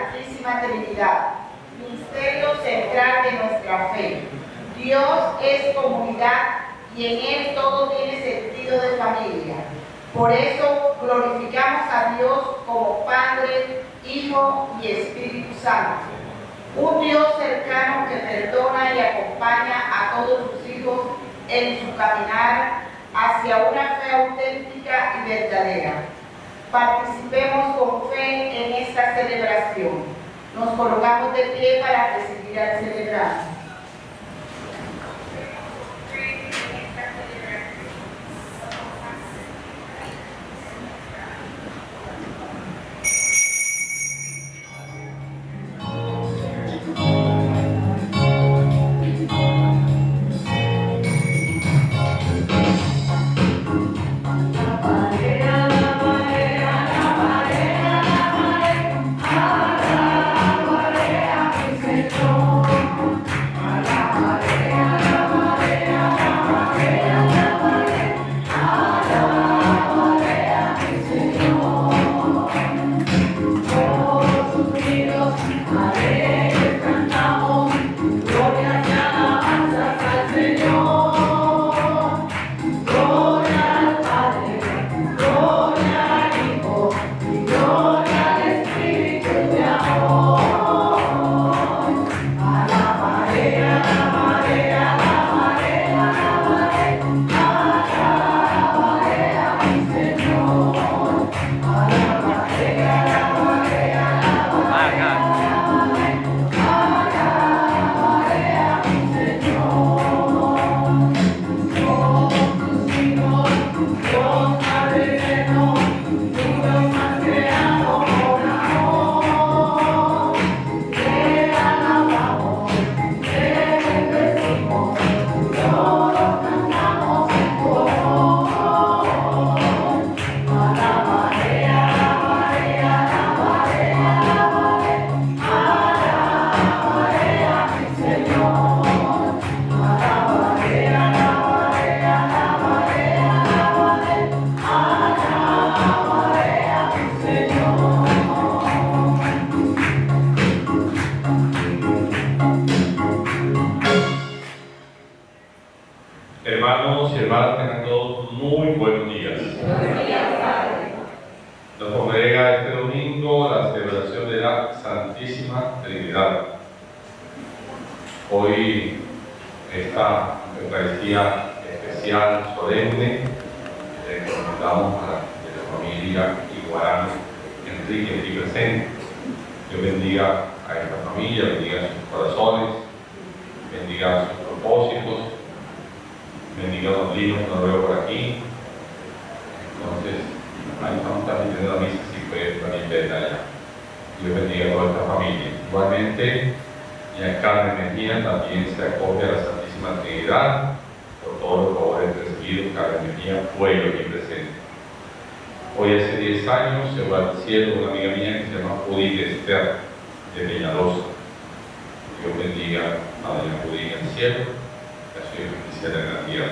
Santísima Trinidad, misterio central de nuestra fe. Dios es comunidad y en Él todo tiene sentido de familia. Por eso glorificamos a Dios como Padre, Hijo y Espíritu Santo. Un Dios cercano que perdona y acompaña a todos sus hijos en su caminar hacia una fe auténtica y verdadera. Participemos con fe en esta celebración. Nos colocamos de pie para recibir al celebrante. Hermanos y hermanas, tengan todos muy buenos días. Nos congrega este domingo la celebración de la Santísima Trinidad. Hoy esta Eucaristía especial, solemne, recomendamos a la familia Iguarán Enrique aquí presente. Dios bendiga a esta familia, bendiga sus corazones, bendiga sus propósitos, bendiga a los niños que no veo por aquí. Entonces, ahí estamos transmitiendo la misa, si puede venir desde allá. Dios bendiga a toda esta familia. Igualmente, doña Carmen Mejía también se acoge a la Santísima Trinidad por todos los favores recibidos. Carmen Mejía fue aquí presente. Hoy hace 10 años se va al cielo una amiga mía que se llama Judith Esther de Peñalosa. Dios bendiga a doña Judith en el cielo, que ha sido justicia en la tierra.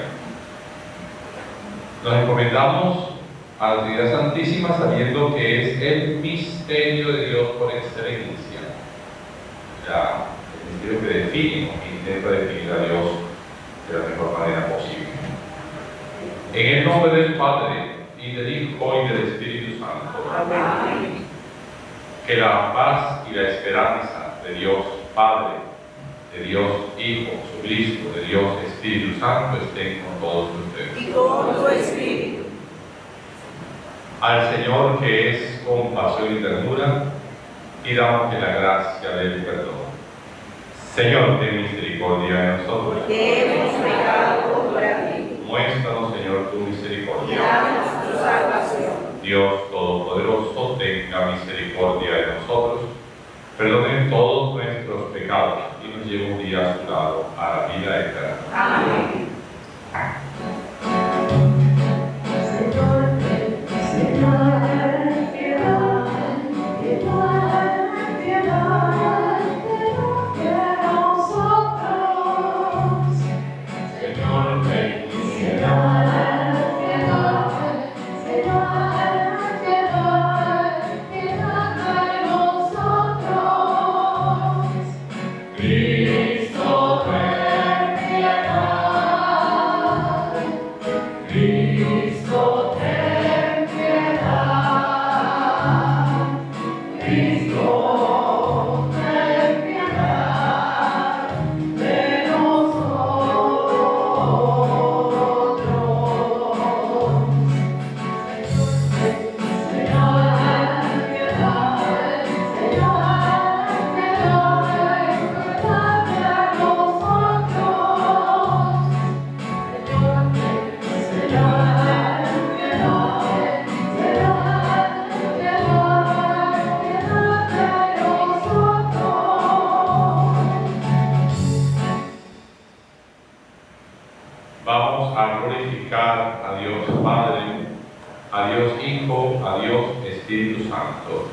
Nos encomendamos a la Trinidad Santísima sabiendo que es el misterio de Dios por excelencia. El misterio que define o intenta definir a Dios de la mejor manera posible. En el nombre del Padre, y del Hijo y del Espíritu Santo. Amén. Que la paz y la esperanza de Dios Padre, de Dios Hijo, Jesucristo, de Dios Espíritu Santo estén con todos ustedes. Y con tu espíritu. Al Señor, que es compasión y ternura, pidamos de la gracia del perdón. Señor, ten misericordia de nosotros. Que hemos pecado contra ti. Muéstranos, Señor, tu misericordia. Danos tu salvación. Dios Todopoderoso, tenga misericordia de nosotros, perdone todos nuestros pecados y nos lleve un día a su lado, a la vida eterna. Amén. Señor, Vamos a glorificar a Dios Padre, a Dios Hijo, a Dios Espíritu Santo.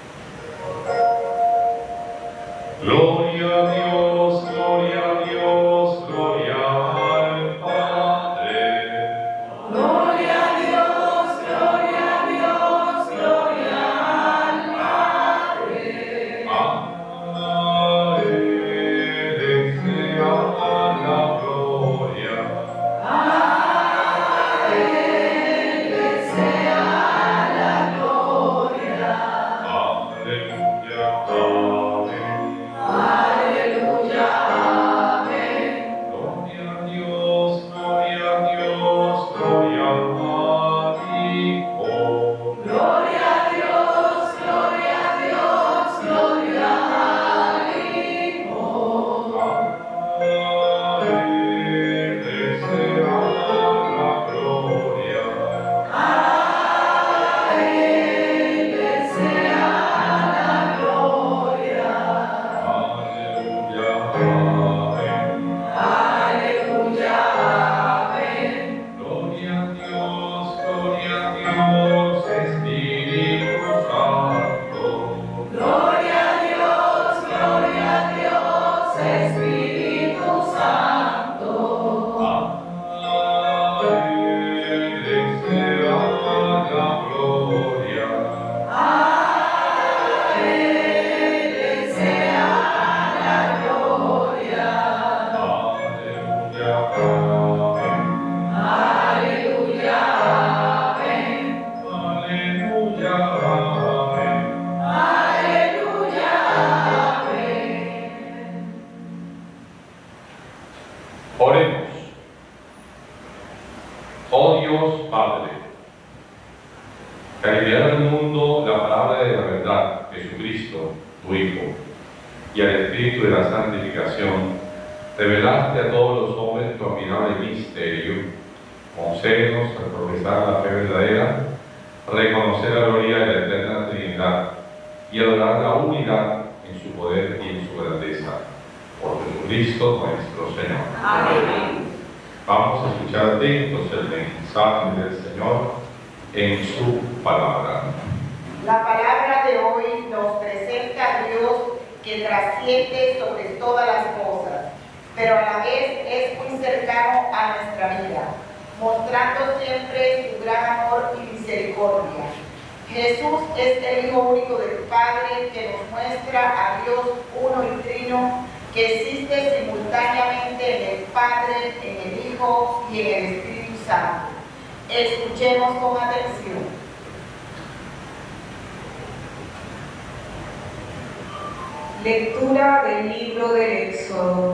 Gloria a Dios, gloria a Dios, gloria al Padre. Gloria a Dios, gloria a Dios, gloria al Padre. A Él sea la gloria. A Él sea la gloria. Aleluya, amén. Aleluya, amén. Gloria a Dios, gloria a Dios, gloria al Hijo. Gloria a Dios, gloria a Dios, gloria al Hijo. A Él sea la gloria. A Él sea la gloria. Aleluya, amén. Aleluya, amén. Gloria a Dios, Espíritu Santo. Gloria a Dios, Espíritu Santo. A Él sea la gloria. A Él sea la gloria. Aleluya, amén. Aleluya, amén. Aleluya, amén. Aleluya, amén. Oremos. Oh Dios Padre, que al enviar al mundo la palabra de la verdad, Jesucristo, tu Hijo, y al Espíritu de la santificación, revelaste a todos los hombres tu admirable misterio. Concédenos al profesar la fe verdadera, reconocer la gloria de la eterna Trinidad y adorar la unidad en su poder y en su grandeza. Por Jesucristo nuestro Señor. Amén. Vamos a escuchar atentos el mensaje del Señor en su palabra. La palabra de hoy nos presenta a Dios que trasciende sobre todas las cosas, pero a la vez es muy cercano a nuestra vida, mostrando siempre su gran amor y misericordia. Jesús es el Hijo único del Padre que nos muestra a Dios uno y trino, que existe simultáneamente en el Padre, en el Hijo y en el Espíritu Santo. Escuchemos con atención. Lectura del libro del Éxodo.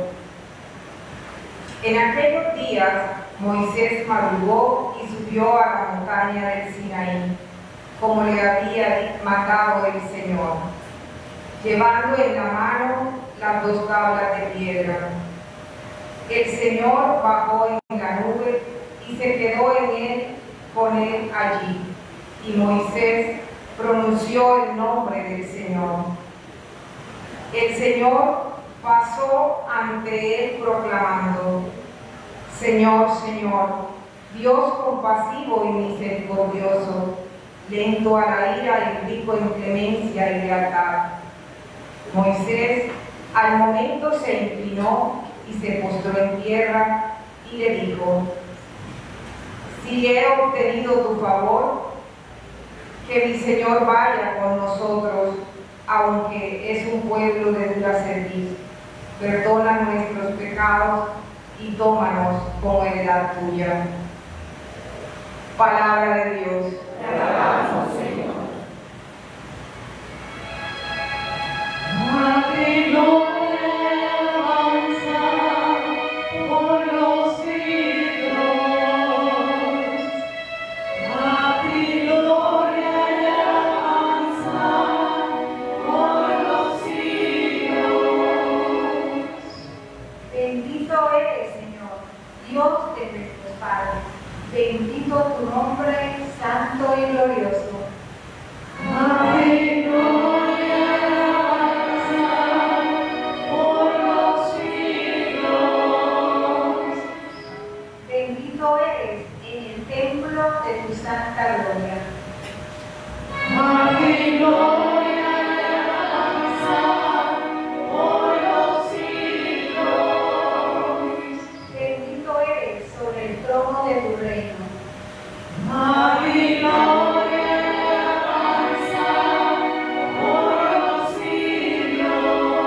En aquellos días Moisés madrugó y subió a la montaña del Sinaí, como le había mandado el Señor, llevando en la mano las 2 tablas de piedra. El Señor bajó en la nube y se quedó con él allí, y Moisés pronunció el nombre del Señor. El Señor pasó ante él proclamando: Señor, Señor, Dios compasivo y misericordioso, lento a la ira y rico en clemencia y lealtad. Moisés al momento se inclinó y se postró en tierra y le dijo: Si he obtenido tu favor, que mi Señor vaya con nosotros, aunque es un pueblo de dura cerviz. Perdona nuestros pecados y tómanos como heredad tuya. Palabra de Dios. Te alabamos, Señor. Madre, gloria, alabanza por los siglos. Madre, gloria y alabanza por los siglos. Bendito eres, Señor, Dios de nuestros padres. Bendito tu nombre, santo y glorioso. Madre, gloria y alabanza por los siglos. bendito eres en el templo de tu santa gloria. A ti gloria y alabanza por los siglos. Bendito eres sobre el trono de tu reino. A ti gloria y alabanza por los siglos.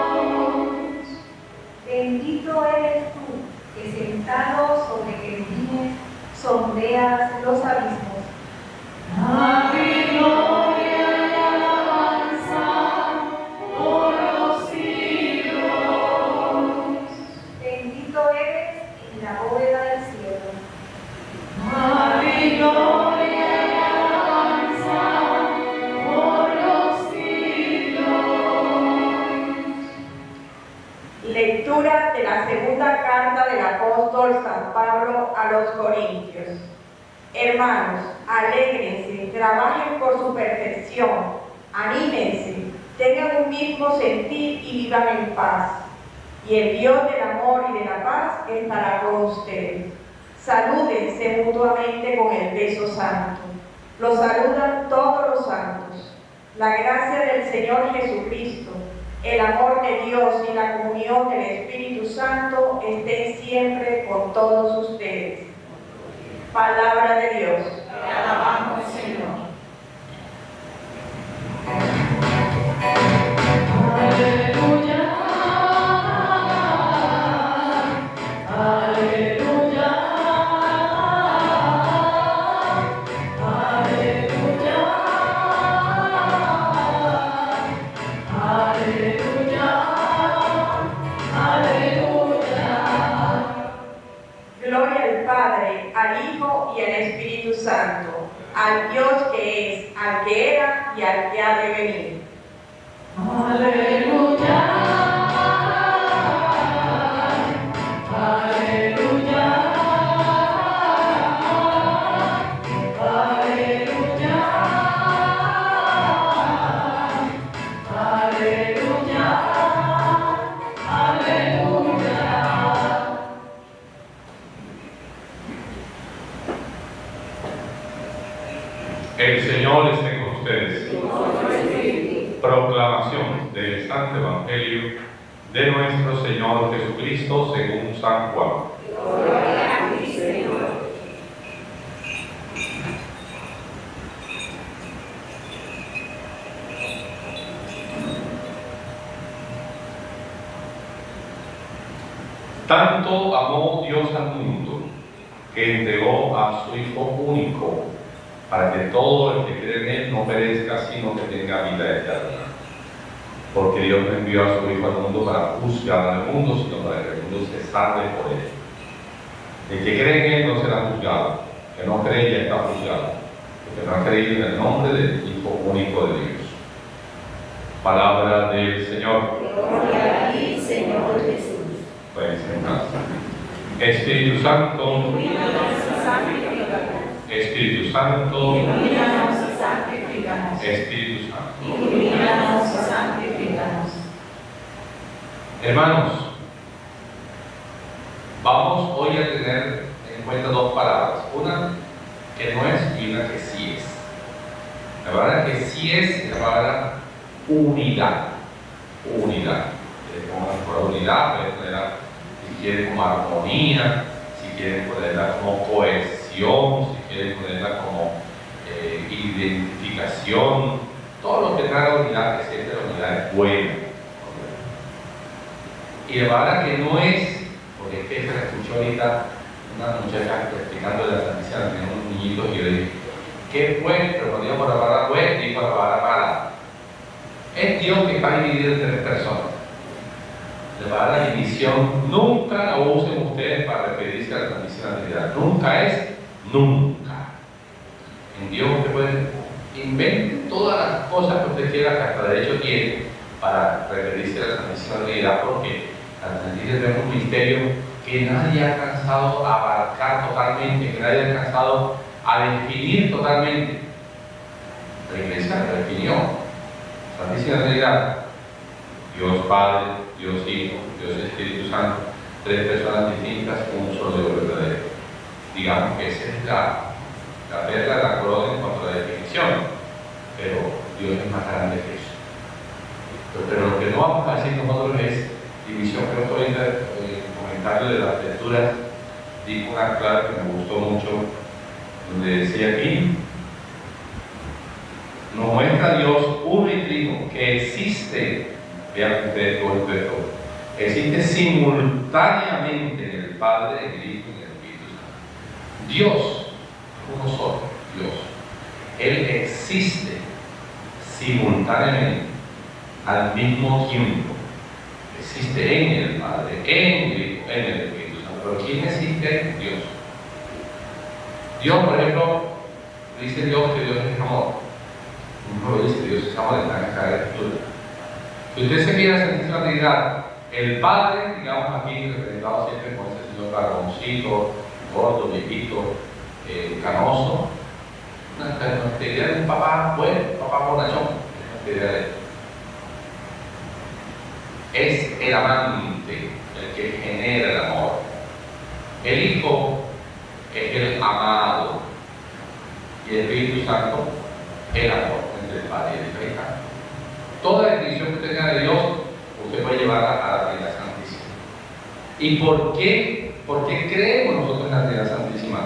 Bendito eres tú, que sentado sobre querubines sondeas los abismos. A ti gloria y alabanza por los siglos. Bendito eres en la bóveda del cielo. A ti gloria y alabanza por los siglos. Lectura de la segunda carta del apóstol San Pablo a los Corintios. Hermanos, alégrense, trabajen por su perfección, anímense, tengan un mismo sentir y vivan en paz. Y el Dios del amor y de la paz estará con ustedes. Salúdense mutuamente con el beso santo. Los saludan todos los santos. La gracia del Señor Jesucristo, el amor de Dios y la comunión del Espíritu Santo estén siempre con todos ustedes. Palabra de Dios. Te alabamos, Señor. Aleluya. Aleluya. Aleluya. Aleluya. Aleluya. Gloria al Padre, al Hijo y al Espíritu Santo, al Dios que es, al que era y al que ha de venir. Aleluya. Aleluya. Aleluya. Aleluya. Aleluya. El Señor esté con ustedes. Proclamación del Santo Evangelio de nuestro Señor Jesucristo según San Juan. Tanto amó Dios al mundo que entregó a su Hijo único, para que todo el que cree en Él no perezca, sino que tenga vida eterna. Porque Dios no envió a su Hijo al mundo para juzgar al mundo, sino para que el mundo se salve por Él. El que cree en Él no será juzgado, el que no cree ya está juzgado, porque no ha creído en el nombre del Hijo único de Dios. Palabra del Señor. Gloria a ti, Señor Jesús. Pueden sentarse. Espíritu Santo, Espíritu Santo, Ilumínanos y santifícanos. Espíritu Santo. Ilumínanos y santifícanos. Hermanos, vamos hoy a tener en cuenta dos palabras, una que no es y una que sí es. La palabra que sí es la palabra unidad. Unidad. Por unidad, puedes ponerla, si quieres, como armonía, si quieres ponerla como cohesión, si quieres ponerla como identificación, todo lo que trae la unidad, que siempre la unidad es buena. Y la palabra que no es, porque es que se la escuchó ahorita una muchacha explicando de la Santísima, tenía unos niñitos y yo le dije, ¿qué fue? Pero cuando digo por la palabra fue, dijo la palabra mala. Es Dios que está dividido en tres personas. La palabra división nunca la usen ustedes para referirse a la Santísima Trinidad. Nunca es nunca. En Dios usted puede inventar todas las cosas que usted quiera, que hasta derecho tiene para referirse a la Santísima Trinidad, porque la Santísima Trinidad es un misterio que nadie ha alcanzado a abarcar totalmente, que nadie ha alcanzado a definir totalmente. La Iglesia la definió. Santísima Trinidad, Dios Padre, Dios Hijo, Dios Espíritu Santo, tres personas distintas, un solo Dios verdadero. digamos que esa es la perla de la corona en cuanto a la definición, pero Dios es más grande que eso. Pero lo que no vamos a decir nosotros es división. Creo que ahorita en el comentario de las lecturas dijo una clave que me gustó mucho, donde decía aquí: nos muestra Dios uno y trino, que existe, vean ustedes todo esto, existe simultáneamente en el Padre, en el Hijo y en el Espíritu Santo. Dios, uno solo, Dios, Él existe simultáneamente, al mismo tiempo. Existe en el Padre, en el Hijo, en el Espíritu Santo. Pero ¿quién existe? Dios. Dios, por ejemplo, dice Dios que Dios es amor. Uno lo dice, Dios es amor, está en esta escritura. Si usted se mira a la Santísima Trinidad, el Padre, digamos aquí representado siempre con ese señor barboncito, gordo, viejito, canoso, nuestra idea de un papá bueno, papá bonachón, nuestra idea de él. Es el amante el que genera el amor. El Hijo es el amado y el Espíritu Santo el amor entre el Padre y el Espíritu Santo. Toda definición que usted tenga de Dios, usted puede llevarla a la Trinidad Santísima. ¿Y por qué creemos nosotros en la Trinidad Santísima?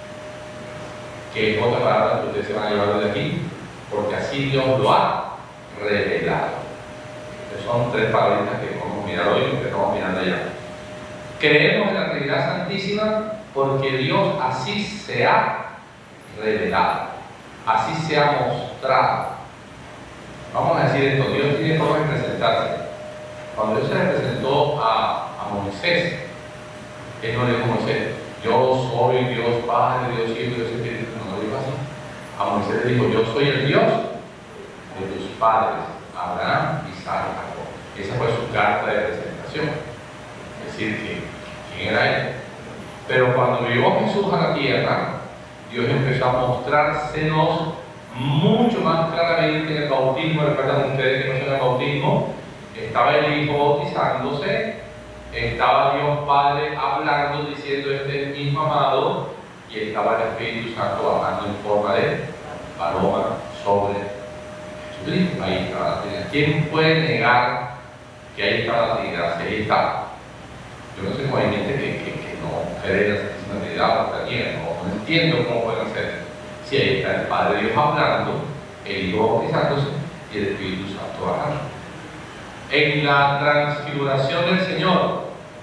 Que es otra palabra que ustedes se van a llevar de aquí, porque así Dios lo ha revelado. Son tres palabritas que vamos a mirar hoy y que estamos mirando allá. Creemos en la Trinidad Santísima porque Dios así se ha revelado, así se ha mostrado. Vamos a decir esto: Dios tiene forma de presentarse. Cuando Dios se le presentó a Moisés, Él no le dijo a Moisés: yo soy Dios Padre, Dios Hijo, Dios Espíritu. No lo dijo así. A Moisés le dijo: yo soy el Dios de tus padres, Abraham, Isaac y Jacob. Esa fue su carta de presentación. Es decir, ¿quién era Él? Pero cuando llegó Jesús a la tierra, Dios empezó a mostrársenos mucho más claramente en el bautismo. Recuerdan ustedes que no en el bautismo estaba el Hijo bautizándose, estaba Dios Padre hablando, diciendo: este es mi Hijo amado, y estaba el Espíritu Santo bajando en forma de paloma sobre Jesucristo. Ahí estaba la Trinidad. ¿Quién puede negar que ahí está la Trinidad? Si ahí está. Yo no sé cómo hay gente que no cree en la Santísima Trinidad, o que no entiendo cómo pueden hacer. Si ahí está el Padre Dios hablando, el Hijo bautizándose y el Espíritu Santo bajando. En la transfiguración del Señor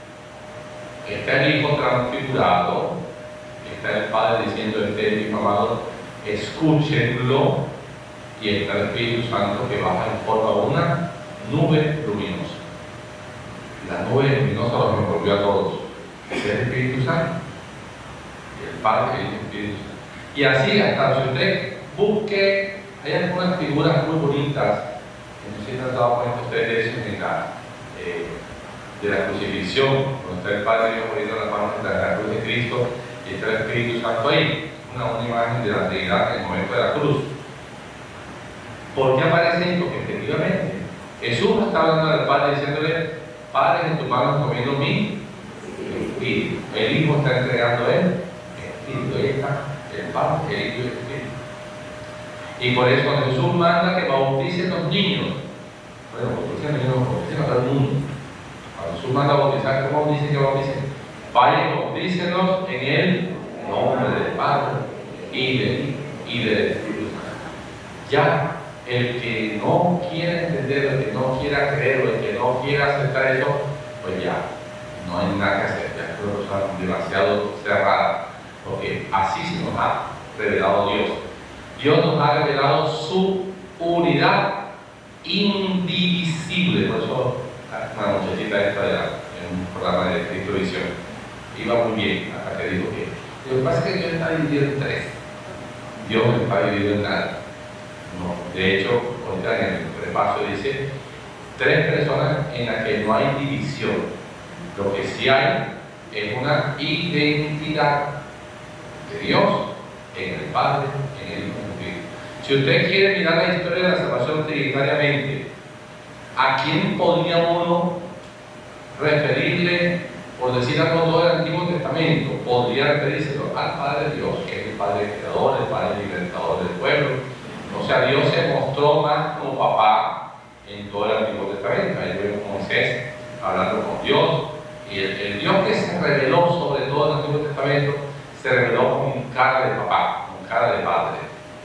está el Hijo transfigurado, está el Padre diciendo: este es mi Hijo amado, escúchenlo, y está el Espíritu Santo que baja en forma de una nube luminosa. La nube luminosa los envolvió a todos. Es el Espíritu Santo, y el Padre y el Espíritu Santo. Y así, hasta si usted busque, hay algunas figuras muy bonitas. No sé si han dado cuenta ustedes de eso de la crucifixión, donde está el Padre Dios poniendo las manos en la cruz de Cristo y está el Espíritu Santo ahí, una imagen de la Trinidad en el momento de la cruz. ¿Por qué aparece esto? Porque efectivamente Jesús está hablando del Padre diciéndole: Padre, en tu mano comiendo mi Espíritu. El Hijo está entregando a Él el Espíritu. Ahí está el Padre, el Hijo y el Espíritu. Y por eso cuando Jesús manda que bauticen los niños, bueno, bauticen a los niños, bauticen a todo el mundo. Cuando Jesús manda a bautizar, ¿cómo dicen que bauticen? Vayan, bautícenlos en el nombre del Padre y del Espíritu Santo. Ya, el que no quiera entender, el que no quiera creer, el que no quiera aceptar eso, pues ya, no hay nada que hacer. Ya es una cosa demasiado cerrada, porque así se nos ha revelado Dios. Dios nos ha revelado su unidad indivisible. Por eso una muchachita esta en un programa de Cristovisión iba muy bien hasta que dijo que lo que pasa es que Dios está dividido en tres. Dios no está dividido en nada. No, de hecho, ahorita en el prefacio dice: tres personas en las que no hay división. Lo que sí hay es una identidad de Dios en el Padre, en el Hijo. Si usted quiere mirar la historia de la salvación trinitariamente, ¿a quién podría uno referirle, por decir algo, todo el Antiguo Testamento? podría referírselo al Padre Dios, que es el Padre Creador, el Padre Libertador del pueblo. O sea, Dios se mostró más como papá en todo el Antiguo Testamento. Ahí vemos a Moisés hablando con Dios, y el Dios que se reveló sobre todo en el Antiguo Testamento se reveló con cara de papá, con cara de padre.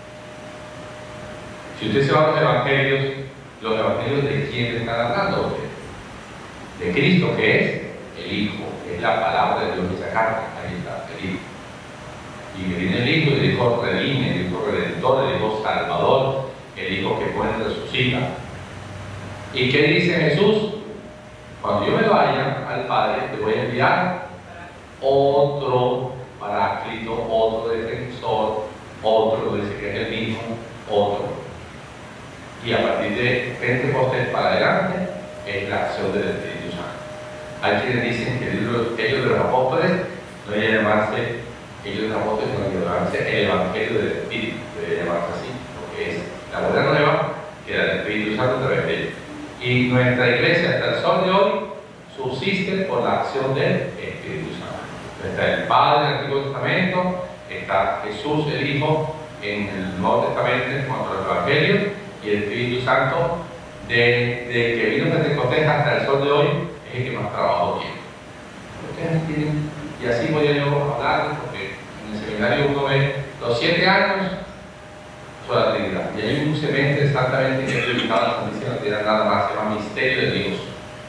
Si usted se va a los evangelios ¿de quién le están hablando? De Cristo, que es el Hijo, que es la palabra de Dios hecha carne. Ahí está, el Hijo. Y viene el Hijo, el Hijo redime, el Hijo redentor, el Hijo salvador, el Hijo que pone y resucita. ¿Y qué dice Jesús? Cuando yo me vaya al Padre, te voy a enviar otro paráclito, otro defensor, otro, dice que es el mismo, otro. Y a partir de Pentecostés para adelante es la acción del Espíritu Santo. Hay quienes dicen que ellos de los apóstoles no debe llamarse ellos de los apóstoles, no debe llamarse el Evangelio del Espíritu, debe llamarse así, porque es la buena nueva que da el Espíritu Santo a través de ellos. Y nuestra iglesia hasta el sol de hoy subsiste por la acción del Espíritu Santo. Está el Padre en el Antiguo Testamento, está Jesús el Hijo en el Nuevo Testamento en cuanto a los Evangelios, y el Espíritu Santo desde que vino Pentecostés hasta el sol de hoy es el que más trabajo tiene. Ustedes tienen, y así voy yo hablar, porque en el seminario uno ve los 7 años sobre la Trinidad, y hay un semestre exactamente que es dedicado a la Santísima Trinidad, nada más, se llama Misterio de Dios.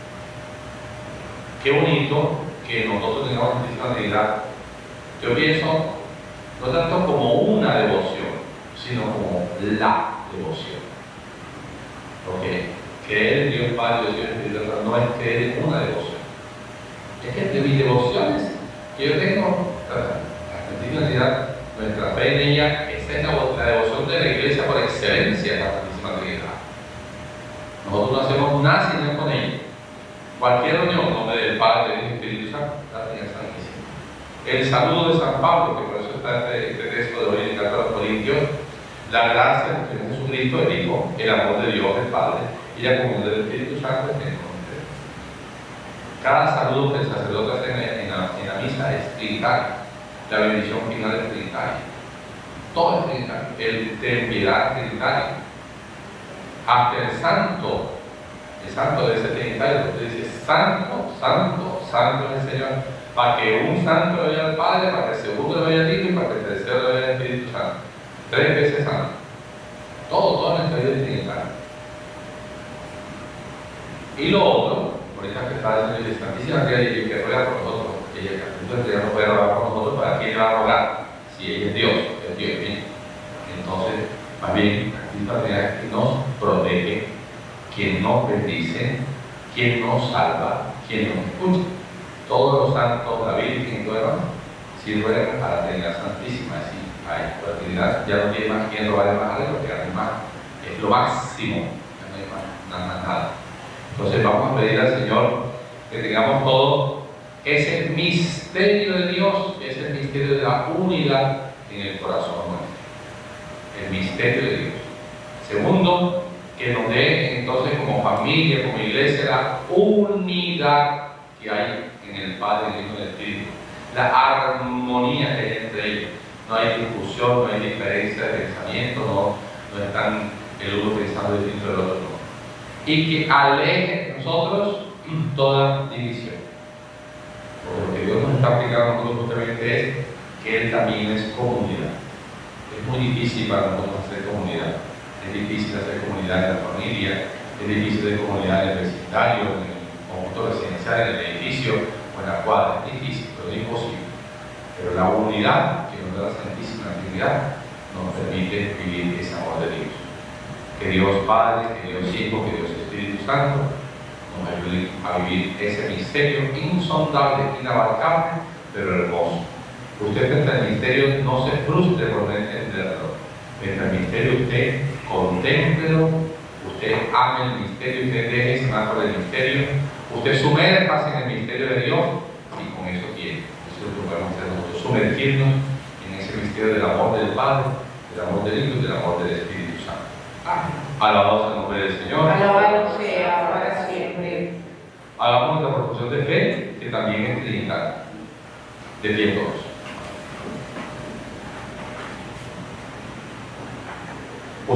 Qué bonito que nosotros tengamos la Santísima Trinidad. Yo pienso no tanto como una devoción, sino como la devoción. Porque creer en Dios Padre, Dios Espíritu Santo no es creer en una devoción. Es que de mis devociones que yo tengo, la Santísima Trinidad, nuestra fe en ella, esa es la devoción de la Iglesia por excelencia, la Santísima Trinidad. Nosotros no hacemos nada sin ir con ella. Cualquier reunión en nombre del Padre, del Espíritu Santo, la Trinidad Santísima. El saludo de San Pablo, que por eso está este texto de hoy en el Carta a los Corintios, la gracia de Jesucristo, el Hijo, el amor de Dios, el Padre, y la comunión del Espíritu Santo estén con ustedes. Cada saludo que el sacerdote hace en la misa es trinitario. La bendición final es trinitaria. Todo es trinitario. El de piedad es trinitario. Hasta el santo debe ser trinitario. Usted dice, santo, santo, santo es el Señor. Para que un santo le vaya al Padre, para que el segundo le vaya al Hijo y para que el tercero le vaya al Espíritu Santo. 3 veces santo. Todo nuestra vida es trinitaria. Y lo otro, ahorita que está diciendo la Santísima Trinidad y que ruega por nosotros, ella no puede rogar por nosotros, ¿para quién va a rogar? Si ella es Dios, bien. Entonces, más bien, la Santísima Trinidad es quien nos protege, quien nos bendice, quien nos salva, quien nos escucha. Todos los santos, la Virgen y todo demás, sirven a la Trinidad Santísima. Así, la Trinidad ya no tiene más quien robar más algo, porque además es lo máximo, no hay más nada. Entonces vamos a pedir al Señor que tengamos todo ese misterio de Dios, ese misterio de la unidad en el corazón nuestro. El misterio de Dios. Segundo, que nos dé entonces como familia, como iglesia, la unidad que hay en el Padre, el Hijo y el Espíritu. La armonía que hay entre ellos. No hay discusión, no hay diferencia de pensamiento, no están el uno pensando distinto del otro. No. Y que aleje de nosotros toda división. Porque lo que Dios nos está aplicando a nosotros justamente es que Él también es comunidad. Es muy difícil para nosotros hacer comunidad. Es difícil hacer comunidad en la familia, es difícil hacer comunidad en el vecindario, en el conjunto residencial, en el edificio o en la cuadra. Es difícil, pero no es imposible. Pero la unidad que nos da la Santísima Trinidad nos permite vivir ese amor de Dios. Que Dios Padre, que Dios Hijo, que Dios Espíritu Santo nos ayude a vivir ese misterio insondable, inabarcable, pero hermoso. Usted frente al misterio no se frustre por no entenderlo. Frente al misterio usted contémplelo, usted ame el misterio, usted deje llevar por el misterio, usted sumérjase en el misterio de Dios y con eso tiene. Eso es lo que podemos hacer nosotros, sumergirnos en ese misterio del amor del Padre, del amor del Hijo y del amor del Espíritu Santo. Alabado sea el nombre del Señor. Alabado sea para siempre. Hagamos nuestra profesión de fe, que también es trinitaria. De pie todos.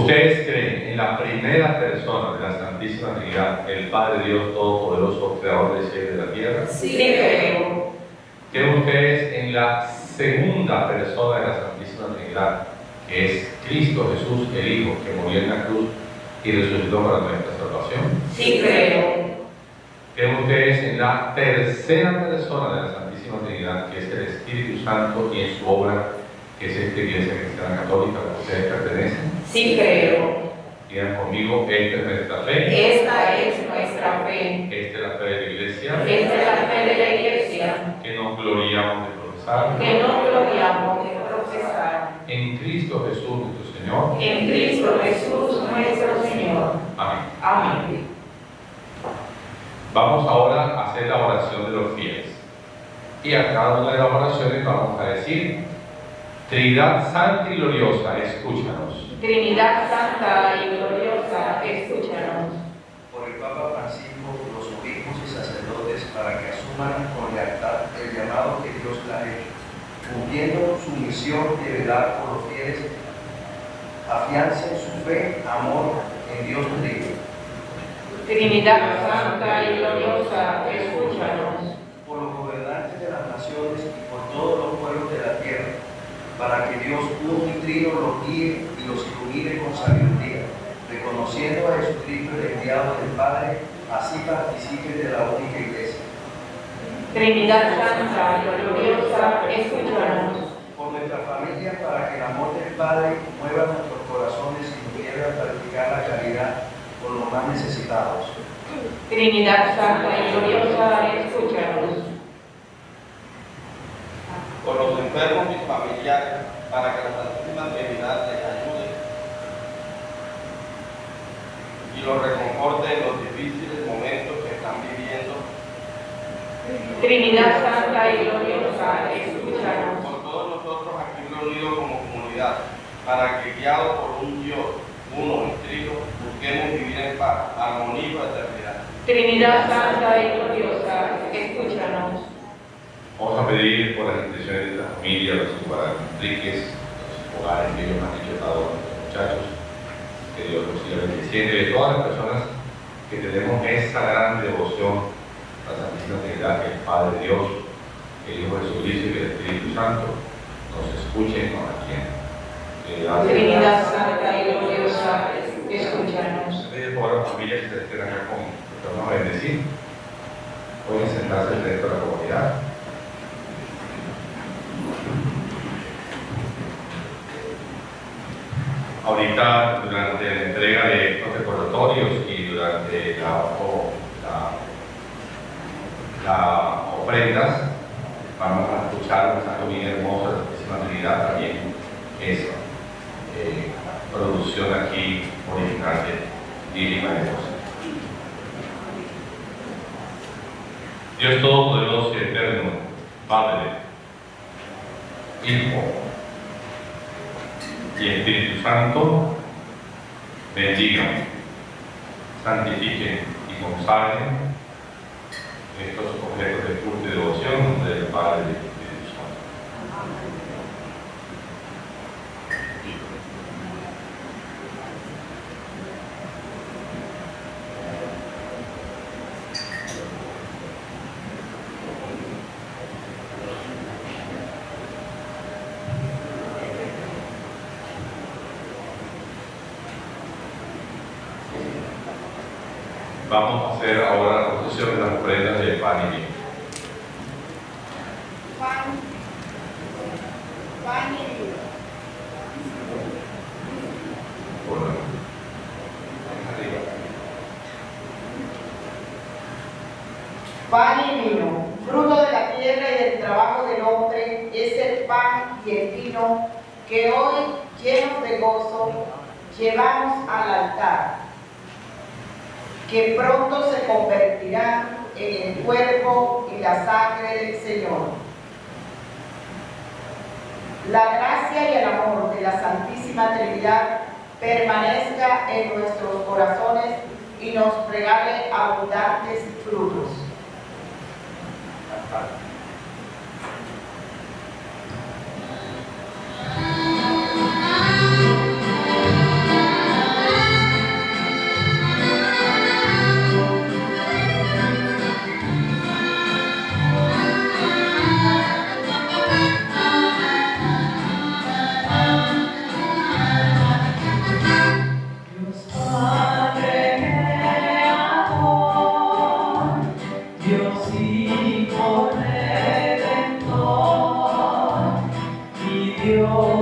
¿Ustedes creen en la primera persona de la Santísima Trinidad, el Padre Dios Todopoderoso, Creador del cielo y de la tierra? Sí, creo. ¿Creen ustedes en la segunda persona de la Santísima Trinidad, que es Cristo Jesús, el Hijo, que murió en la cruz y resucitó para nuestra salvación? Sí, creo. ¿Creen ustedes en la tercera persona de la Santísima Trinidad, que es el Espíritu Santo, y en su obra, que es esta Iglesia Cristiana Católica a la que ustedes pertenecen? Sí, creo. Digan conmigo, esta es nuestra fe. Esta es nuestra fe. Esta es la fe de la Iglesia. Esta es la fe de la Iglesia. Que nos gloriamos de profesar. Que no gloriamos de profesar. En Cristo Jesús nuestro Señor. En Cristo Jesús nuestro Señor. Amén. Amén. Vamos ahora a hacer la oración de los fieles. Y a cada una de las oraciones vamos a decir: Trinidad Santa y Gloriosa, escúchanos. Trinidad Santa y Gloriosa, escúchanos. Por el Papa Francisco, los obispos y sacerdotes, para que asuman con lealtad el llamado que Dios les ha hecho, cumpliendo su misión de velar por los fieles, afiancen su fe, amor en Dios Trino. Trinidad Santa y Gloriosa, escúchanos. Por los gobernantes de las naciones y por todos los pueblos de la tierra, para que Dios uno y trino los guíe y los ilumine con sabiduría, reconociendo a Jesucristo el enviado del Padre, así participen de la única Iglesia. Trinidad Santa y Gloriosa, escúchanos. Por nuestra familia, para que el amor del Padre mueva nuestros corazones y nos lleve a practicar la caridad con los más necesitados. Trinidad Santa y Gloriosa, escúchanos. Por los enfermos y familiares, para que la Santísima Trinidad les ayude y los reconforte en los difíciles momentos que están viviendo. Trinidad Santa y Gloriosa, escúchanos. Por todos nosotros aquí reunidos como comunidad, para que guiados por un Dios, uno y trino, busquemos vivir en paz, armonía y fraternidad. Trinidad Santa y Gloriosa, escúchanos. Vamos a pedir por las intenciones de esta familia, los Guarán Enríquez, los hogares que ellos han hecho cada uno de los muchachos, que Dios los siga bendiciendo, y de todas las personas que tenemos esa gran devoción a la Santísima Trinidad, que el Padre Dios, el Hijo Jesucristo y el Espíritu Santo nos escuchen y nos atiendan. Trinidad Santa y Gloriosa, escúchanos. Pedir por las familias que se quedan acá con que vamos a bendecir. Pueden sentarse dentro de la comunidad. Ahorita, durante la entrega de estos recordatorios y durante las ofrendas, vamos a escuchar un canto bien hermoso de la Santísima Trinidad, también es producción aquí original de Lili Mendoza. Dios Todopoderoso y Eterno, Padre, Hijo y Espíritu Santo, bendigan, santifiquen y consagren estos objetos de culto y devoción del Padre y del Espíritu Santo. Vamos a hacer ahora la procesión de las ofrendas de pan y vino. Pan y vino. Por arriba. Pan y vino, fruto de la tierra y del trabajo del hombre, es el pan y el vino que hoy, llenos de gozo, llevamos al altar, que pronto se convertirán en el cuerpo y la sangre del Señor. La gracia y el amor de la Santísima Trinidad permanezca en nuestros corazones y nos regale abundantes frutos.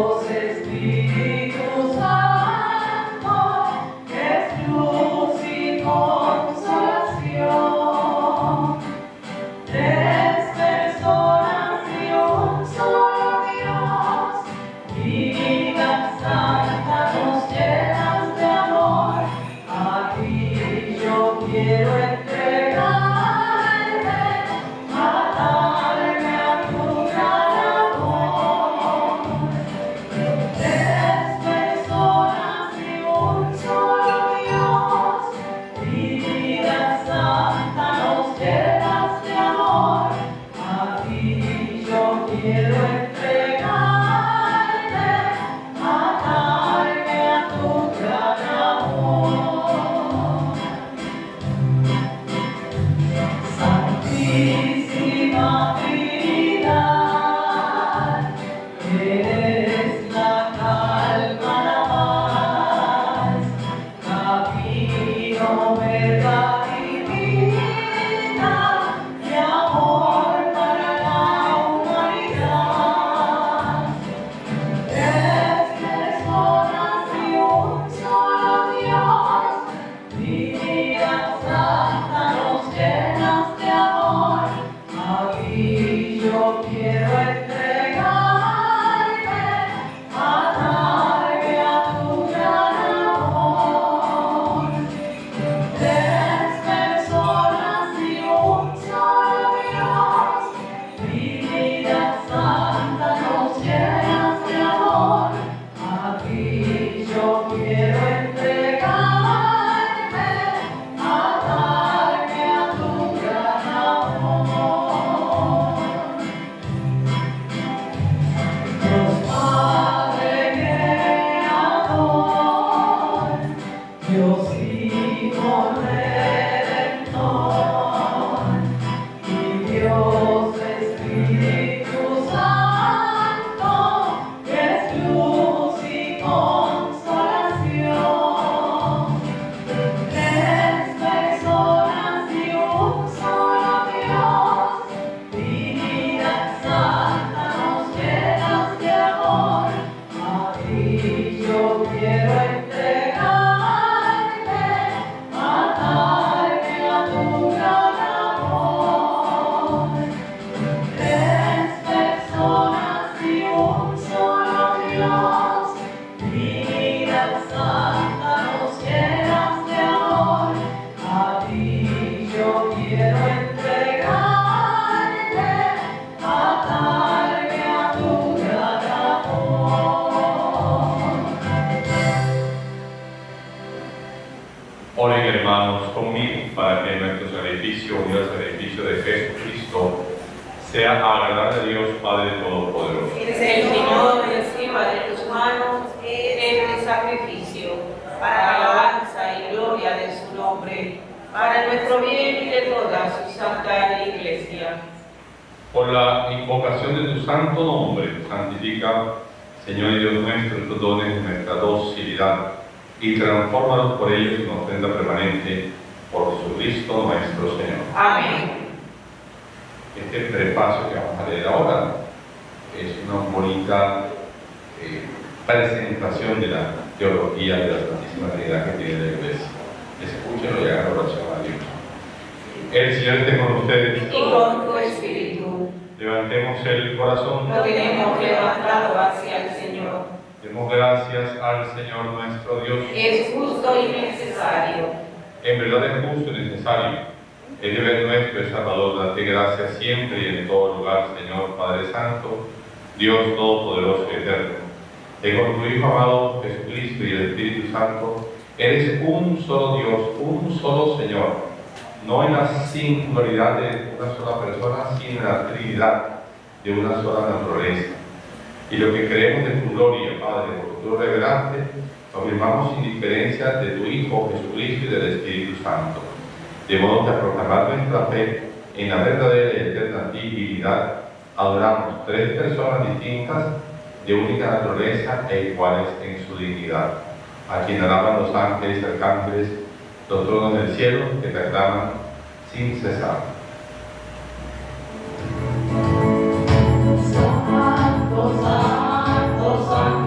Oren, hermanos, conmigo para que nuestro sacrificio, unido al sacrificio de Jesucristo, sea agradable a Dios Padre Todopoderoso. El Señor reciba de tus manos este sacrificio para alabanza y gloria de su nombre, para nuestro bien y de toda su santa Iglesia. Por la invocación de tu santo nombre, santifica, Señor y Dios nuestro, estos dones de nuestra docilidad y transfórmalos por ellos en ofrenda permanente por Jesucristo nuestro Señor. Amén. Este prefacio que vamos a leer ahora es una bonita presentación de la teología de la Santísima Trinidad que tiene la Iglesia. Escúchenlo y hagan oración a Dios. El Señor esté con ustedes. Y con tu espíritu. Levantemos el corazón. Lo tenemos levantado hacia el Señor. Demos gracias al Señor nuestro Dios. Es justo y necesario. En verdad es justo y necesario. El deber nuestro es Salvador, darte gracias siempre y en todo lugar, Señor Padre Santo, Dios Todopoderoso y Eterno, que con tu Hijo amado Jesucristo y el Espíritu Santo eres un solo Dios, un solo Señor, no en la singularidad de una sola persona, sino en la Trinidad de una sola naturaleza. Y lo que creemos de tu gloria, Padre, por tu revelaste, lo afirmamos sin diferencia de tu Hijo Jesucristo y del Espíritu Santo. De modo que a proclamar nuestra fe en la verdadera y eterna divinidad, adoramos tres personas distintas, de única naturaleza e iguales en su dignidad, a quien alaban los ángeles y arcángeles, los tronos del cielo que te aclaman sin cesar. Santo, santo, santo.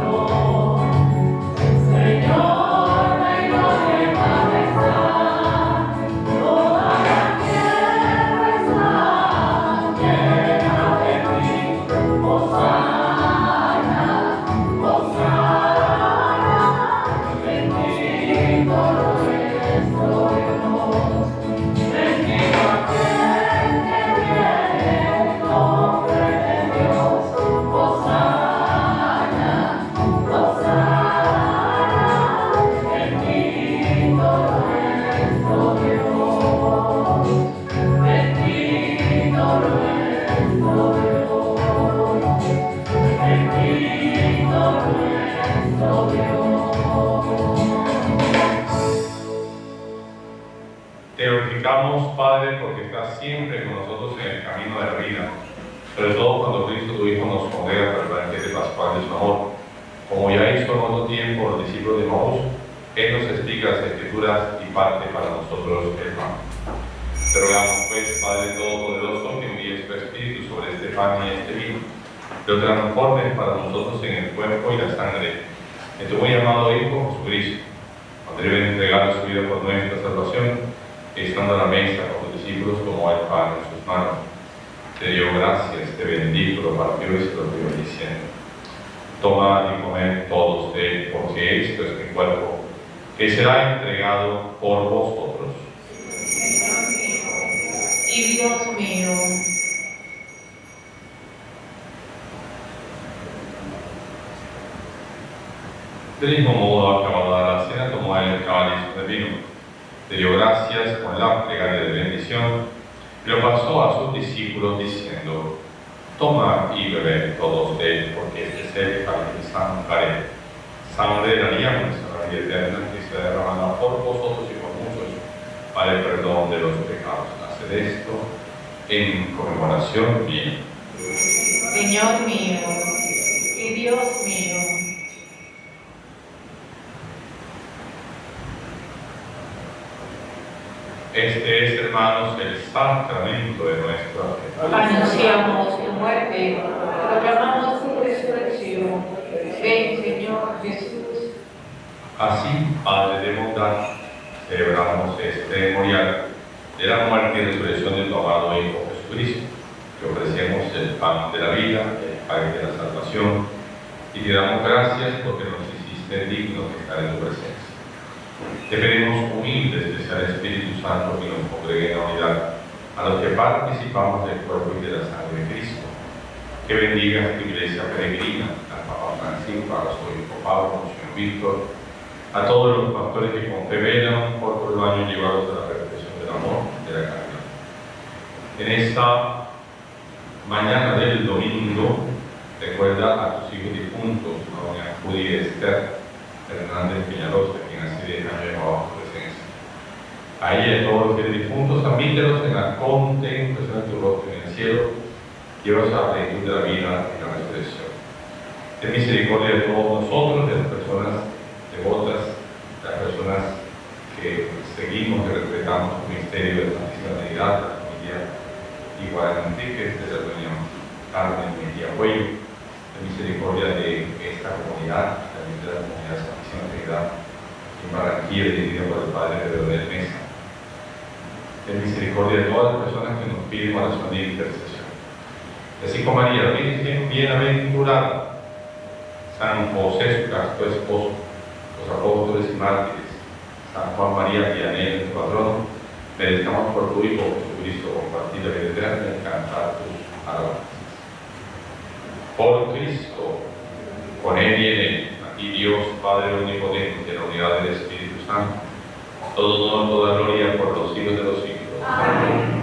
rogamos, Padre, porque estás siempre con nosotros en el camino de la vida, sobre todo cuando Cristo tu Hijo nos congrega para el banquete pascual de su amor. Como ya hizo en otro tiempo los discípulos de Maús, Él nos explica las Escrituras y parte para nosotros el pan. Te rogamos, pues, Padre Todopoderoso, que envíes tu Espíritu sobre este pan y este vino, lo transformes para nosotros en el cuerpo y la sangre de tu muy amado Hijo Jesucristo, cuando debe entregar su vida por nuestra salvación, y estando a la mesa con tus discípulos tomó el pan en sus manos. Te dio gracias, te bendijo, lo partió y se lo dio diciendo: tomad y comed todos de él, porque esto es mi cuerpo, que será entregado por vosotros. Y Dios mío, del mismo modo, acabada la cena, tomó el cáliz de vino, le dio gracias con la plegaria de bendición, y lo pasó a sus discípulos diciendo: tomad y bebed todos de él, porque este es el cáliz sangre de la alianza, la vida eterna, que se derramará por vosotros y por muchos para el perdón de los pecados. Haced esto en conmemoración mía. Señor mío y Dios mío. Este es, hermanos, el sacramento de nuestra fe. Anunciamos tu muerte, proclamamos tu resurrección. Ven, Señor Jesús. Así, Padre de bondad, celebramos este memorial de la muerte y resurrección de tu amado Hijo Jesucristo, que ofrecemos el pan de la vida, el pan de la salvación, y te damos gracias porque nos hiciste dignos de estar en tu presencia. Te pedimos humildes de ser Espíritu Santo que nos congregue en la unidad, a los que participamos del cuerpo y de la sangre de Cristo. Que bendiga tu iglesia peregrina, al Papa Francisco, a su hijo Pablo, al Señor Víctor, a todos los pastores que con fe velan por todo el año llevados a la perfección del amor y de la caridad. En esta mañana del domingo, recuerda a tus hijos difuntos, a doña Judy Esther Fernández Peñalosa, quien hace 10 años llevaba su presencia. A ella y a todos los fieles difuntos, admítelos en la contemplación de tu rostro en el cielo, llévalos a la plenitud de la vida y la resurrección. Ten misericordia de todos nosotros, de las personas devotas, de las personas que seguimos y respetamos el misterio de la Santísima Trinidad, de la familia Igual Enríquez, de la doña Carmen Mejía Cuello. Ten misericordia de esta comunidad, también de la comunidad Santísima Trinidad en Barranquilla, dirigida por el Padre Pedro del Mesa. Ten misericordia de todas las personas que nos piden oración de intercesión. Así como María, Virgen bienaventurada, San José, su casto esposo, los apóstoles y mártires, San Juan María Vianney, tu patrono, meditamos por tu Hijo Jesucristo, compartir la vida eterna y cantar tus alabanzas. Por Cristo, con Él y en Él, a ti Dios Padre Omnipotente, en la unidad del Espíritu Santo, todo honor, toda gloria por los siglos de los siglos. Amén.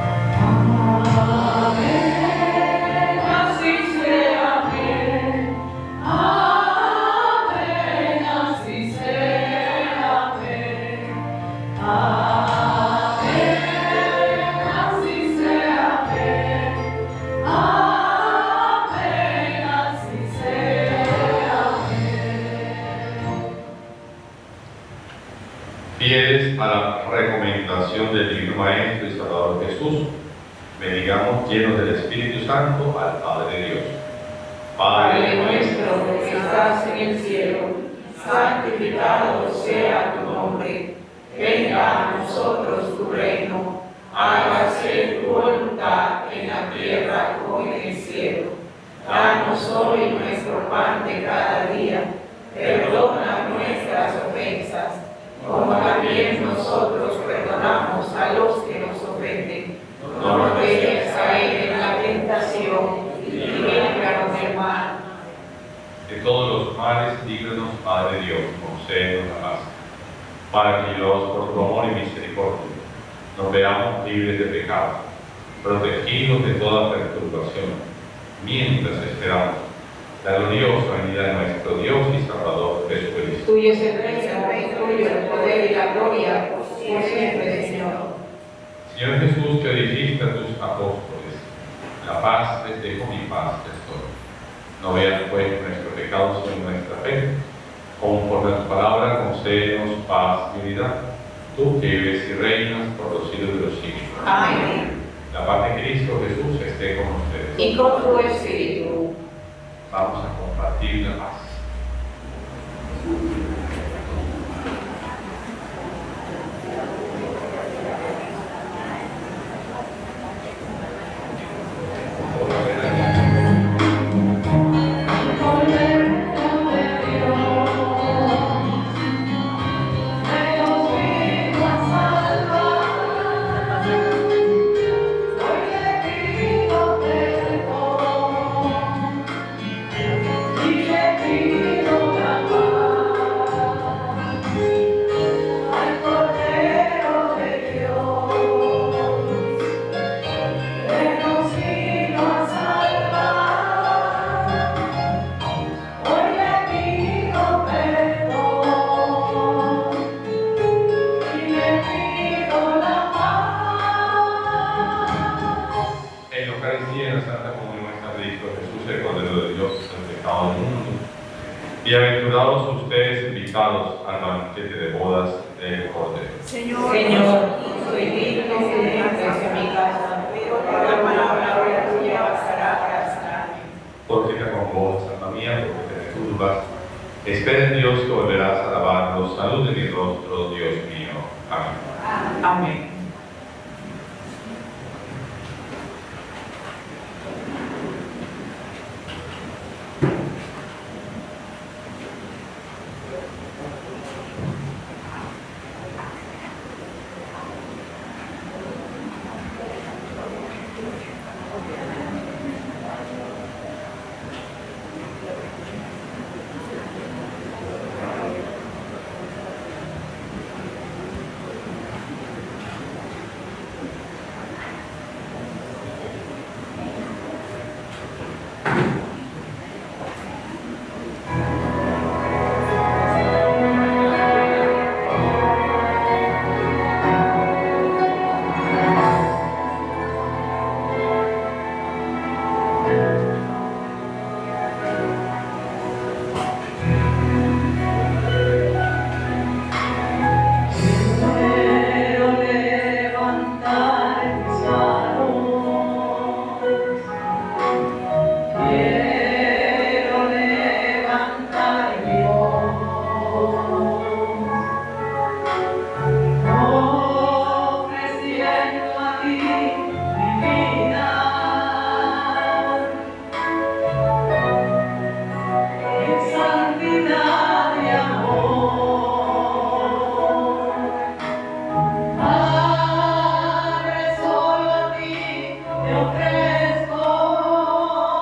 Fieles a la recomendación del Divino Maestro y Salvador Jesús, bendigamos llenos del Espíritu Santo al Padre de Dios. Padre nuestro que estás en el cielo, santificado sea tu nombre. Venga a nosotros tu reino. Hágase tu voluntad en la tierra como en el cielo. Danos hoy nuestro pan de cada día. Perdona nuestras ofensas, como también nosotros perdonamos a los que nos ofenden. No nos dejes caer en la tentación y líbranos del mal. De todos los males, líbranos, Padre Dios, concédenos la paz, para que yo, por tu amor y misericordia, nos veamos libres de pecado, protegidos de toda perturbación, mientras esperamos la gloriosa venida de nuestro Dios y Salvador Jesucristo. Tuyo es el reino, tuyo el poder y la gloria, por siempre, Señor. Señor Jesús, que dijiste a tus apóstoles, la paz les dejo, mi paz les doy. No veas pues nuestros pecados en nuestra fe. Conforme a tu palabra, concédenos paz y unidad. Tú que vives y reinas por los siglos de los siglos. Amén. La paz de Cristo Jesús esté con ustedes. Y con tu espíritu. Vamos a compartir la paz. Bienaventurados ustedes invitados al banquete de bodas del Cordero. Señor, soy digno que entres en mi casa, pero por la palabra tuya bastará para sanarme. Porque te acongojas, alma mía, porque te turbas. Espera en Dios que volverás a alabarlo. Salud de mi rostro, Dios mío. Amén. Amén.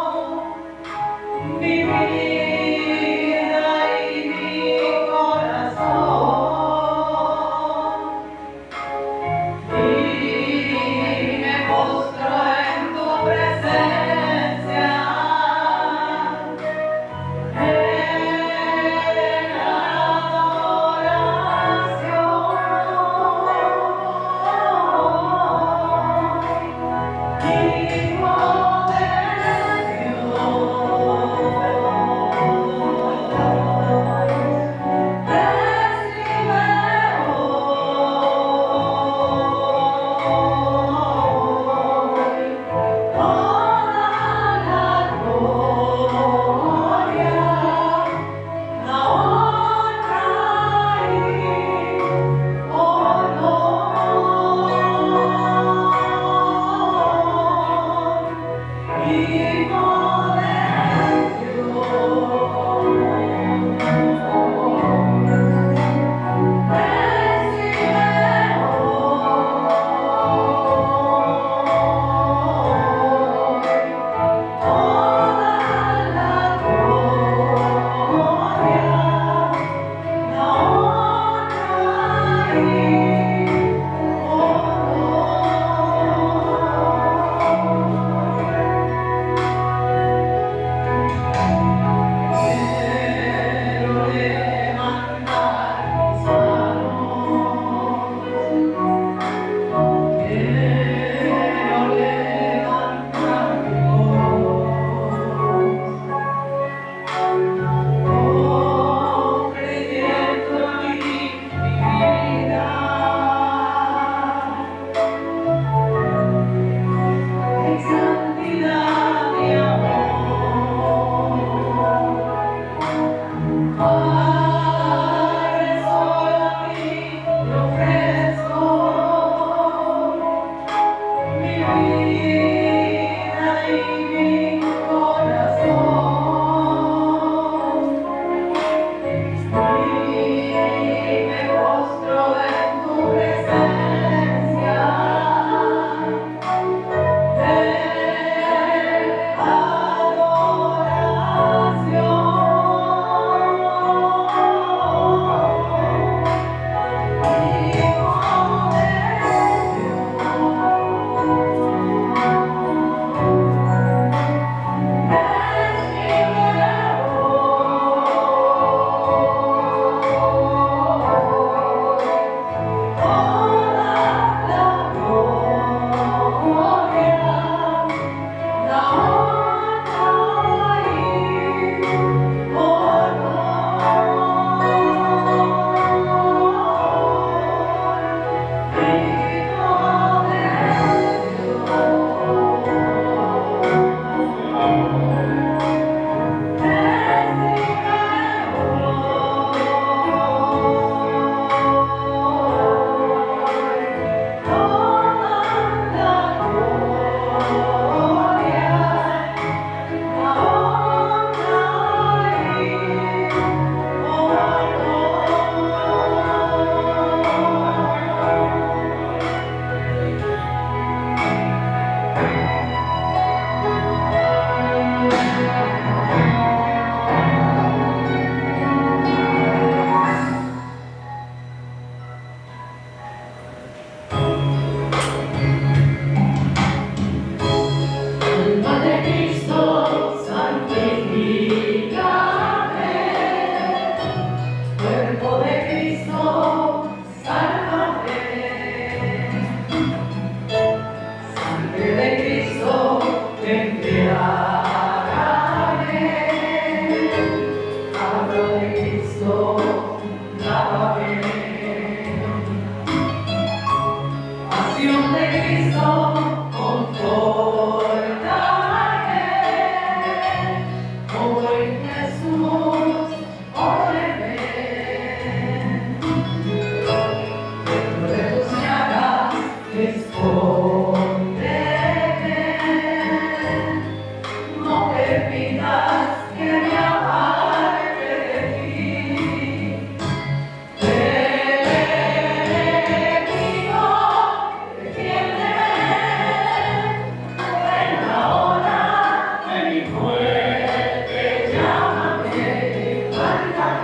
Mi vida y mi corazón.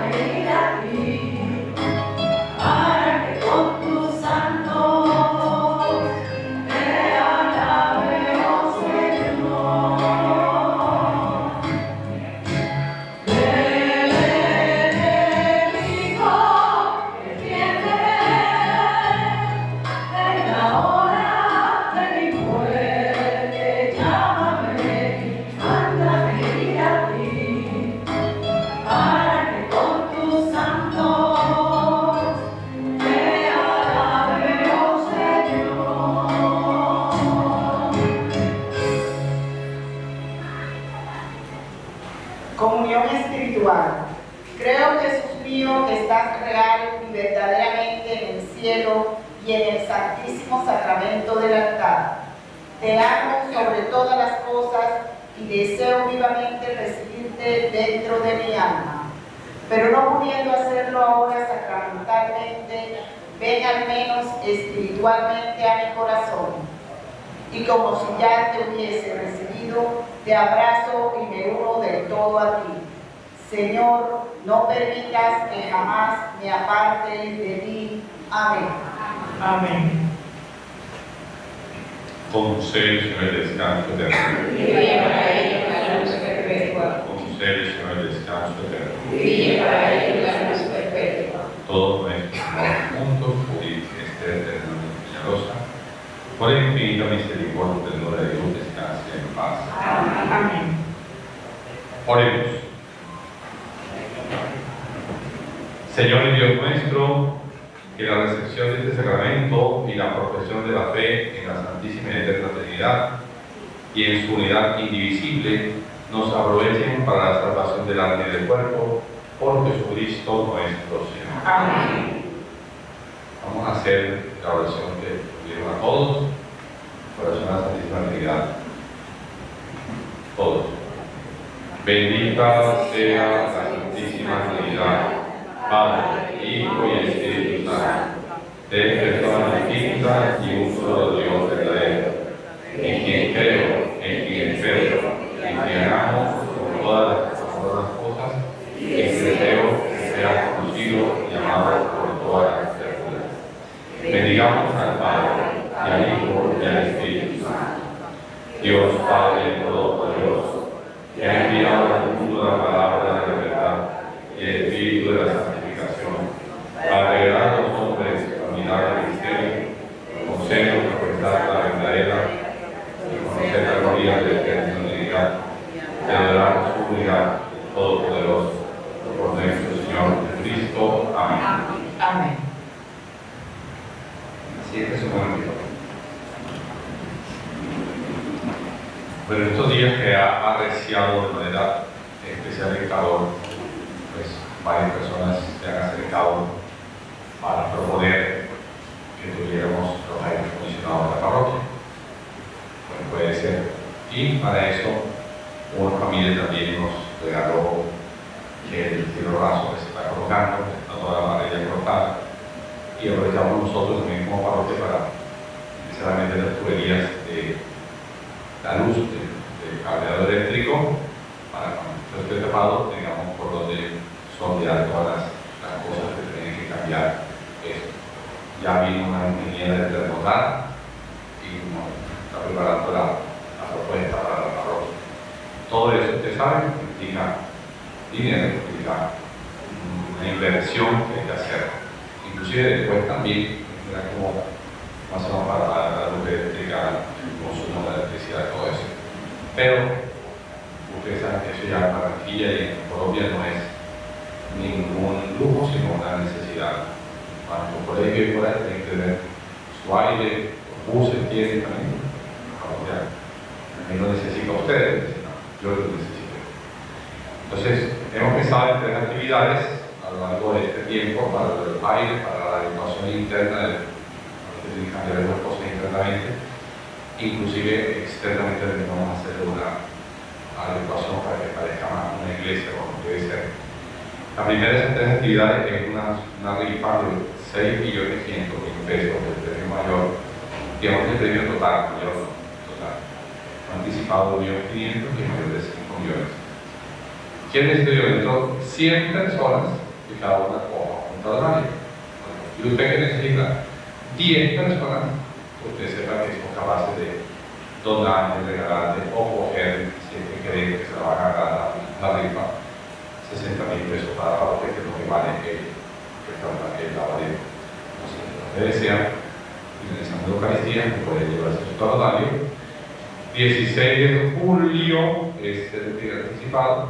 venir a ti, para que con tus santos te alabe, oh Señor. Del enemigo defiende en la hora de mi muerte, llámame, mándame ir a ti, para que con tus santos te alabe, oh Señor. Comunión espiritual. Creo, Jesús mío, que estás real y verdaderamente en el cielo y en el santísimo sacramento del altar. Te amo sobre todas las cosas y deseo vivamente recibirte dentro de mi alma. Pero no pudiendo hacerlo ahora sacramentalmente, ven al menos espiritualmente a mi corazón. Y como si ya te hubiese recibido, te abrazo y me uno del todo a ti. Señor, no permitas que jamás me aparte de ti. Amén. Amén. Concede, Señor, el descanso eterno. Vive para ellos la luz perpetua. Concede, Señor, el descanso eterno. Vive para ellos la luz perpetua. Todos nuestros hermanos juntos, y esté eternamente señalosa. Por el infinita misericordia del Señor de Dios, descanse en paz. Amén. Oremos. Señor y Dios nuestro, que la recepción de este sacramento y la profesión de la fe en la Santísima y Eterna Trinidad y en su unidad indivisible nos aprovechen para la salvación del alma y del cuerpo, por Jesucristo nuestro Señor. Amén. Vamos a hacer la oración que pidieron a todos, oración a la Santísima Trinidad. Todos. Bendita sea la Santísima Trinidad, Padre, Hijo y Espíritu Santo, tres personas distintas y un solo Dios verdadero, en quien creo, en quien espero, en quien amo por todas las cosas, y deseo que sea conocido y amado por todas las criaturas. Bendigamos al Padre, y al Hijo y al Espíritu Santo. Dios Padre Todopoderoso, que ha enviado al mundo la palabra de la verdad y el Espíritu de la santificación, para revelar a los hombres la unidad del misterio, concedernos profesar la verdadera y conocer la gloria de la eterna unidad, y adorar su unidad todopoderoso, por nuestro Señor Jesucristo. Amén. Amén. Siente su momento. Bueno, en estos días que ha arreciado de manera especial el calor, pues varias personas se han acercado para proponer que tuviéramos los aires acondicionados de la parroquia. Bueno, puede ser. Y para eso, una familia también nos regaló el cielo raso que se está colocando, que está toda la varilla cortada. Y aprovechamos nosotros también como parroquia para precisamente las tuberías de la luz del cableado eléctrico, para cuando esté tapado tengamos por donde sondear todas las cosas que tienen que cambiar. Esto. Ya vino una ingeniera de termotar y nos está preparando la propuesta para la parroquia. Todo eso, ustedes saben, implica dinero, implica una inversión que hay que hacer. Inclusive después también, mira cómo más o menos para la luz eléctrica, el consumo de la electricidad, todo eso. Pero ustedes saben que eso ya en Barranquilla y en Colombia no es ningún lujo, sino una necesidad. Para tu colegio y por ahí tienen que tener su aire, los buses tienen también. También lo necesita ustedes, no, yo lo necesito. Entonces, hemos pensado en tres actividades a lo largo de este tiempo para el aire, para la adecuación interna, de cambiar las cosas internamente, inclusive externamente vamos a hacer una adecuación para que parezca más una iglesia como debe ser. La primera de esas tres actividades es una rifa de 6.100.000 pesos del premio mayor, digamos el premio total, mayor total, anticipado de 1.500.000 y mayor de 5 millones. ¿Quién decidió? Dentro 100 personas y cada una coja un salario. Y usted que necesita 10 personas, usted sepa que son capaces de donar, de regalarle o coger, si es que creen que se la van a ganar la rifa, 60.000 pesos para usted, que es lo que vale el lavadero. Entonces, si usted desea, finalizando la Eucaristía, que puede llevarse su salario. 16 de julio es el retiro anticipado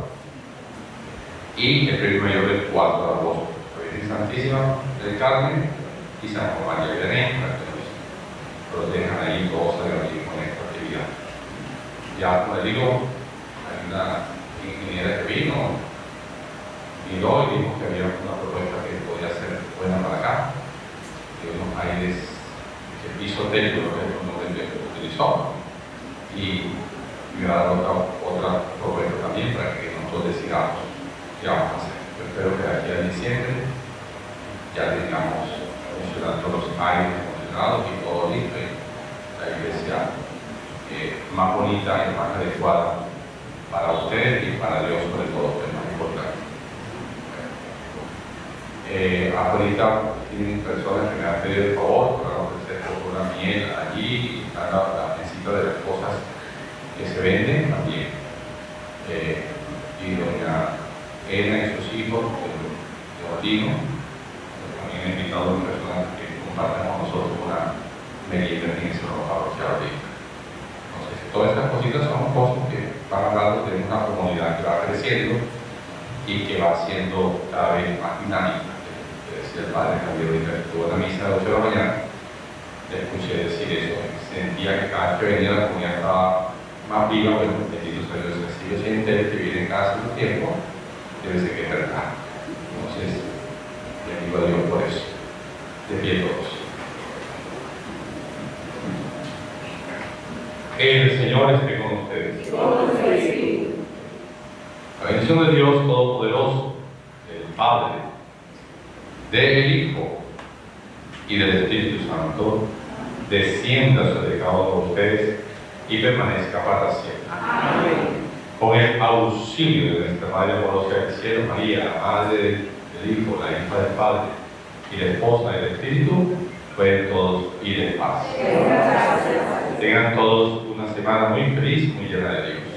y el premio mayor del 4 de agosto. Virgen Santísima del Carmen y San Juan María Vianney, para que nos protejan ahí todos allí con esta actividad. Ya como les digo, hay una ingeniera que vino y hoy dijo que había una propuesta que podía ser buena para acá, de unos aires que piso técnico, que es el nombre que utilizó, y me va a dar otra propuesta también para que nosotros decidamos qué vamos a hacer. Yo espero que de aquí a diciembre ya tengamos funcionando los aires acondicionados y todo listo, y la iglesia más bonita y más adecuada para ustedes y para Dios sobre todo, que es más importante. Ahorita tienen personas que me han pedido el favor para ofrecer una miel allí, y están la mesita de las cosas que se venden también. Y doña Ena y sus hijos, de Latino, también he invitado a una persona que compartan con nosotros una merienda en ese parroquial. Entonces, todas estas cositas son cosas que van hablando de una comunidad que va creciendo y que va siendo cada vez más dinámica. El padre Javier ahorita estuvo en la misa de 8 de la mañana, le escuché decir eso, sentía que cada vez que venía la comunidad estaba más viva, pero bendito sea Dios, si yo siento que viene en casa un tiempo, debe ser que es verdad. Entonces, le digo a Dios por eso. De pie todos. El Señor esté con ustedes. La bendición de Dios Todopoderoso, del Padre, del Hijo y del Espíritu Santo, descienda sobre cada uno de ustedes y permanezca para siempre. Amén. Con el auxilio de nuestra Madre amorosa del cielo, María, la Madre del Hijo, la hija del Padre y la esposa del Espíritu, pueden todos ir en paz. Tengan todos una semana muy feliz, muy llena de Dios.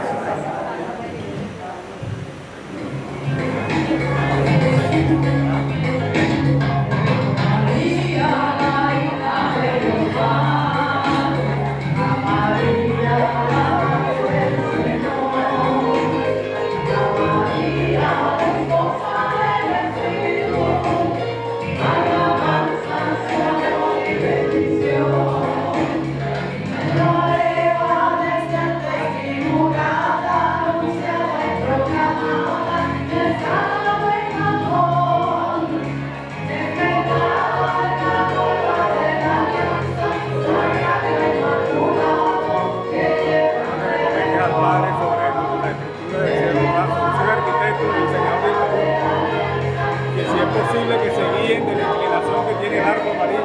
Que se guíen de la inclinación que tiene el arco amarillo.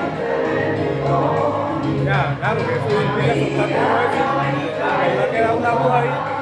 Ya, claro que eso implica soltar todo eso. Ahí va a quedar una aguja ahí.